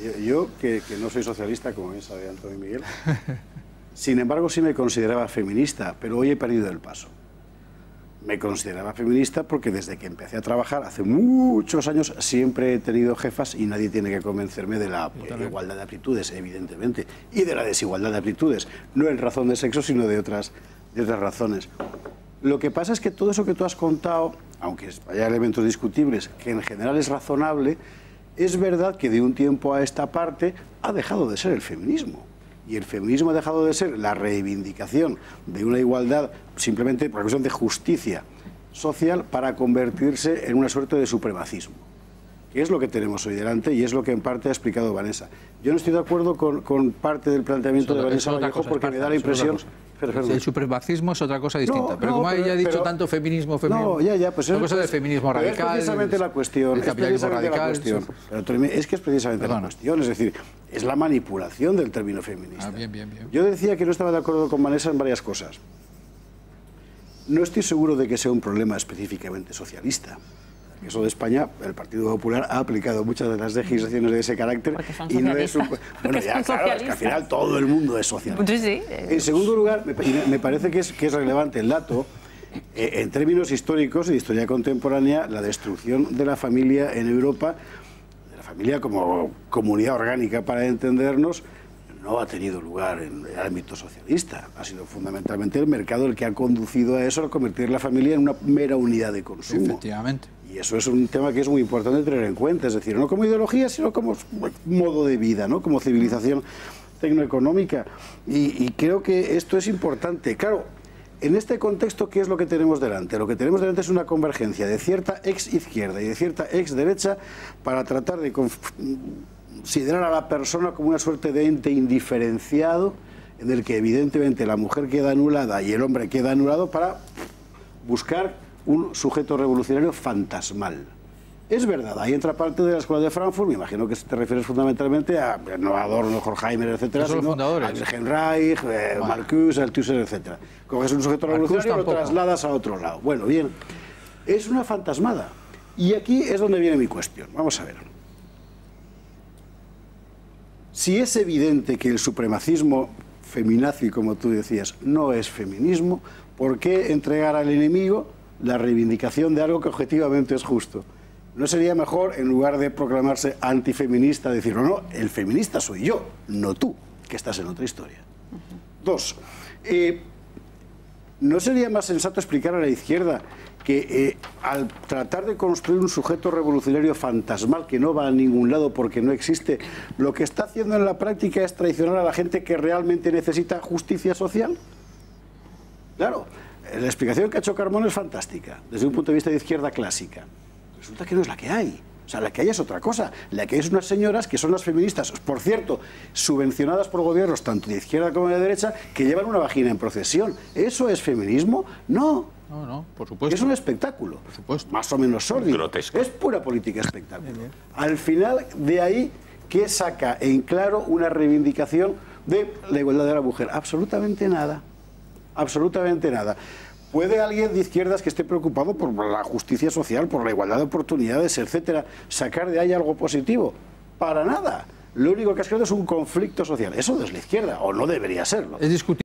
Yo que no soy socialista, como bien sabe Antonio Miguel, sin embargo sí me consideraba feminista, pero hoy he perdido el paso. Me consideraba feminista porque desde que empecé a trabajar, hace muchos años, siempre he tenido jefas y nadie tiene que convencerme de la igualdad de aptitudes, evidentemente, y de la desigualdad de aptitudes, no en razón de sexo, sino de otras razones. Lo que pasa es que todo eso que tú has contado, aunque haya elementos discutibles, que en general es razonable, es verdad que de un tiempo a esta parte ha dejado de ser el feminismo. Y el feminismo ha dejado de ser la reivindicación de una igualdad simplemente por la cuestión de justicia social para convertirse en una suerte de supremacismo, que es lo que tenemos hoy delante y es lo que en parte ha explicado Vanessa. Yo no estoy de acuerdo con parte del planteamiento de Vanessa Vallejo porque me da la impresión... El supremacismo es otra cosa distinta. Pero como ella ha dicho tanto feminismo... No, pues es cosa del feminismo radical. Es precisamente la cuestión. El capitalismo radical. Es que es precisamente la cuestión. Es decir, es la manipulación del término feminista. Bien. Yo decía que no estaba de acuerdo con Vanessa en varias cosas. No estoy seguro de que sea un problema específicamente socialista. Eso de España, el Partido Popular ha aplicado muchas de las legislaciones de ese carácter y no es un... Bueno, ya, claro, es que al final todo el mundo es socialista. Sí. En segundo lugar, me parece que es relevante el dato, en términos históricos y de historia contemporánea, la destrucción de la familia en Europa, de la familia como comunidad orgánica, para entendernos, no ha tenido lugar en el ámbito socialista. Ha sido fundamentalmente el mercado el que ha conducido a eso, a convertir la familia en una mera unidad de consumo. Efectivamente. Y eso es un tema que es muy importante tener en cuenta, es decir, no como ideología, sino como modo de vida, ¿no? Como civilización tecnoeconómica. Y creo que esto es importante. Claro, en este contexto, ¿qué es lo que tenemos delante? Lo que tenemos delante es una convergencia de cierta ex-izquierda y de cierta ex-derecha para tratar de considerar a la persona como una suerte de ente indiferenciado en el que evidentemente la mujer queda anulada y el hombre queda anulado para buscar un sujeto revolucionario fantasmal. Es verdad, ahí entra parte de la escuela de Frankfurt, me imagino que te refieres fundamentalmente a no Adorno, Horkheimer, etcétera, sino a Wilhelm Reich, Marcuse, Althusser, etcétera. Coges un sujeto revolucionario y lo trasladas a otro lado. Bueno, bien, es una fantasmada. Y aquí es donde viene mi cuestión. Vamos a ver. Si es evidente que el supremacismo feminazi, como tú decías, no es feminismo, ¿por qué entregar al enemigo la reivindicación de algo que objetivamente es justo? ¿No sería mejor, en lugar de proclamarse antifeminista, decir, no, el feminista soy yo, no tú, que estás en otra historia? Dos, ¿no sería más sensato explicar a la izquierda que al tratar de construir un sujeto revolucionario fantasmal que no va a ningún lado porque no existe, lo que está haciendo en la práctica es traicionar a la gente que realmente necesita justicia social? Claro. La explicación que ha hecho Carmona es fantástica, desde un punto de vista de izquierda clásica. Resulta que no es la que hay. O sea, la que hay es otra cosa. La que hay es unas señoras que son las feministas, por cierto, subvencionadas por gobiernos tanto de izquierda como de derecha, que llevan una vagina en procesión. ¿Eso es feminismo? No. No, por supuesto. Es un espectáculo. Por supuesto. Más o menos sórdido. Grotesco. Es pura política espectáculo. Al final, de ahí, ¿qué saca en claro una reivindicación de la igualdad de la mujer? Absolutamente nada. Absolutamente nada. ¿Puede alguien de izquierdas que esté preocupado por la justicia social, por la igualdad de oportunidades, etcétera, sacar de ahí algo positivo? Para nada. Lo único que ha creado es un conflicto social. Eso no es la izquierda, o no debería serlo. Es discutible.